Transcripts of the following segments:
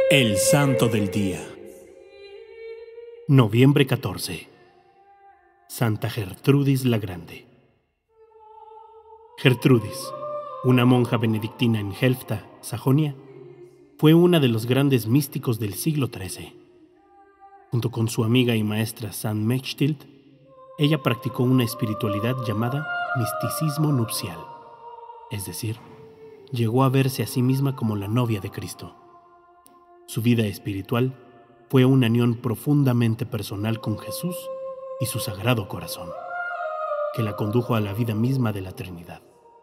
El Santo del Día. Noviembre 14. Santa Gertrudis la Grande. Gertrudis, una monja benedictina en Helfta, Sajonia, fue una de los grandes místicos del siglo XIII. Junto con su amiga y maestra San Mechthild, ella practicó una espiritualidad llamada misticismo nupcial, es decir, llegó a verse a sí misma como la novia de Cristo. Su vida espiritual fue una unión profundamente personal con Jesús y su Sagrado Corazón, que la condujo a la vida misma de la Trinidad.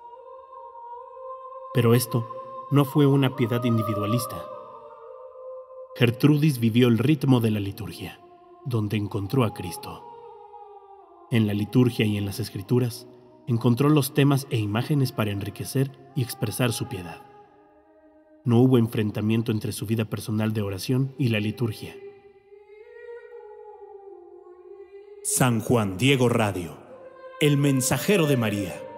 Pero esto no fue una piedad individualista. Gertrudis vivió el ritmo de la liturgia, donde encontró a Cristo. En la liturgia y en las Escrituras, encontró los temas e imágenes para enriquecer y expresar su piedad. No hubo enfrentamiento entre su vida personal de oración y la liturgia. San Juan Diego Radio, el mensajero de María.